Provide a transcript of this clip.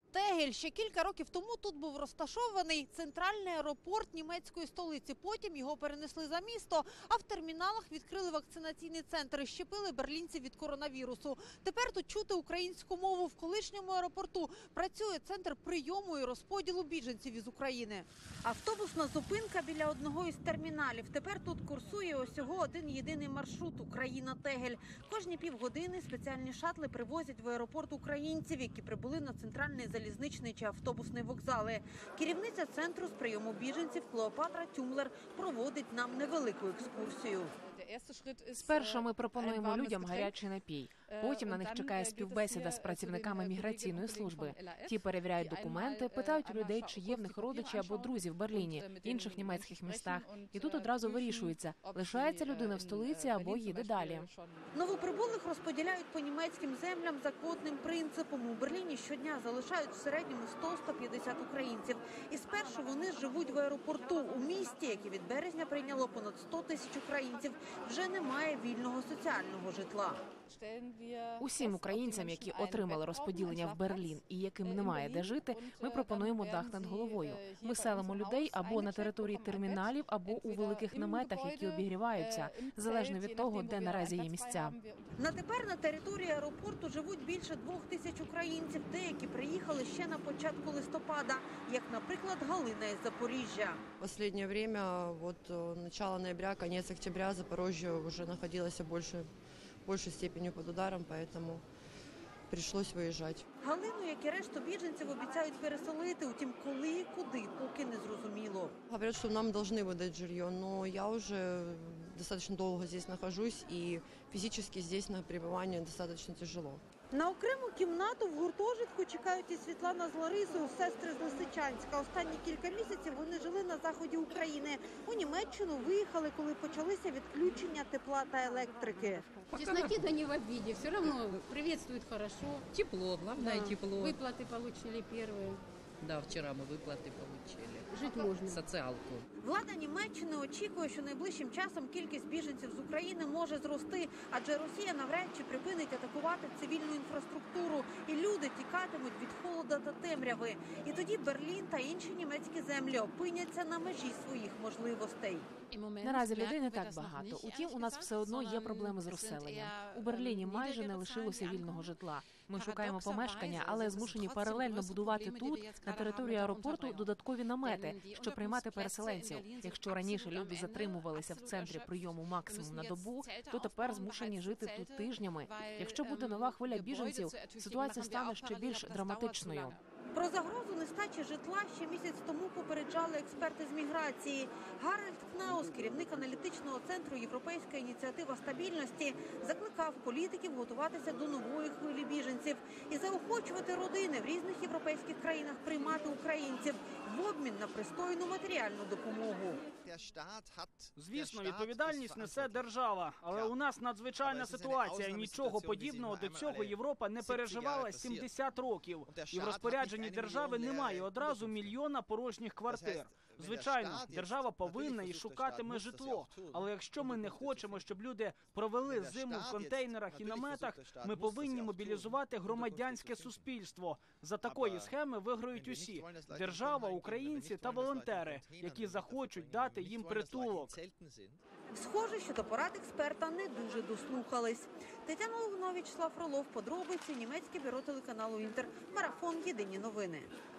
Тегель. Ще кілька років тому тут був розташований центральний аеропорт німецької столиці. Потім його перенесли за місто, а в терміналах відкрили вакцинаційний центр і щепили берлінців від коронавірусу. Тепер тут чути українську мову. В колишньому аеропорту працює центр прийому і розподілу біженців із України. Автобусна зупинка біля одного із терміналів. Тепер тут курсує усього один єдиний маршрут – Україна-Тегель. Кожні півгодини спеціальні шатли привозять в аеропорт українців, які прибули на центральний залізничний чи автобусний вокзали. Керівниця центру з прийому біженців Клеопатра Тюмлер проводить нам невелику екскурсію. Спершу ми пропонуємо людям гарячий напій. Потім на них чекає співбесіда з працівниками міграційної служби. Ті перевіряють документи, питають у людей, чи є в них родичі або друзі в Берліні, інших німецьких містах. І тут одразу вирішується, лишається людина в столиці або їде далі. Новоприбулих розподіляють по німецьким землям за квотним принципом. У Берліні щодня залишають в середньому 100-150 українців. І спершу вони живуть в аеропорту. У місті, яке від березня прийняло понад 100 тисяч українців, вже немає вільного соціального житла. Усім українцям, які отримали розподілення в Берлін і яким немає де жити, ми пропонуємо дах над головою. Ми селимо людей або на території терміналів, або у великих наметах, які обігріваються, залежно від того, де наразі є місця. На тепер на території аеропорту живуть більше 2000 українців. Деякі приїхали ще на початку листопада, як, наприклад, Галина із Запоріжжя. В останнє время, начало ноября, кінець октября, Запоріжжя вже знаходилося большей степенью под ударом, поэтому пришлось виїжджати. Галину, як і решту біженців, обіцяють переселити, утім коли і куди, поки не зрозуміло. Говорят, що нам повинні видати жилье, но я вже достаточно довго здесь нахожусь, і фізично здесь на перебування достаточно тяжело. На окрему кімнату в гуртожитку чекають і Світлана з Ларисою, сестри з Лисичанська. Останні кілька місяців вони жили на заході України. У Німеччину виїхали, коли почалися відключення тепла та електрики. Тесноте не в обиде, все равно приветствуют хорошо. Тепло, главное тепло. Выплаты получили первые. Да, вчера мы выплаты получили. Жить можно. Социалку. Влада Німеччини очікує, що найближчим часом кількість біженців з України може зрости, адже Росія навряд чи припинить атакувати цивільну інфраструктуру, і люди тікатимуть від холода та темряви. І тоді Берлін та інші німецькі землі опиняться на межі своїх можливостей. Наразі людей не так багато. Утім, у нас все одно є проблеми з розселенням. У Берліні майже не лишилося вільного житла. Ми шукаємо помешкання, але змушені паралельно будувати тут, на території аеропорту, додаткові намети, щоб приймати переселенців. Якщо раніше люди затримувалися в центрі прийому максимум на добу, то тепер змушені жити тут тижнями. Якщо буде нова хвиля біженців, ситуація стане ще більш драматичною. Про загрозу нестачі житла ще місяць тому попереджали експерти з міграції. Гарольд Кнаус, керівник аналітичного центру «Європейська ініціатива стабільності», закликав політиків готуватися до нової хвилі біженців і заохочувати родини в різних європейських країнах приймати українців в обмін на пристойну матеріальну допомогу. Звісно, відповідальність несе держава, але у нас надзвичайна ситуація. Нічого подібного до цього Європа не переживала 70 років. І в розпорядженні держави немає одразу мільйона порожніх квартир. Звичайно, держава повинна і шукатиме житло. Але якщо ми не хочемо, щоб люди провели зиму в контейнерах і наметах, ми повинні мобілізувати громадянське суспільство. За такої схеми виграють усі – держава, українці та волонтери, які захочуть дати їм притулок. Схоже, що до порад експерта не дуже дослухались. Тетяна Логунович, Вячеслав Фролов, подробиці, німецьке бюро телеканалу «Інтер», марафон «Єдині новини».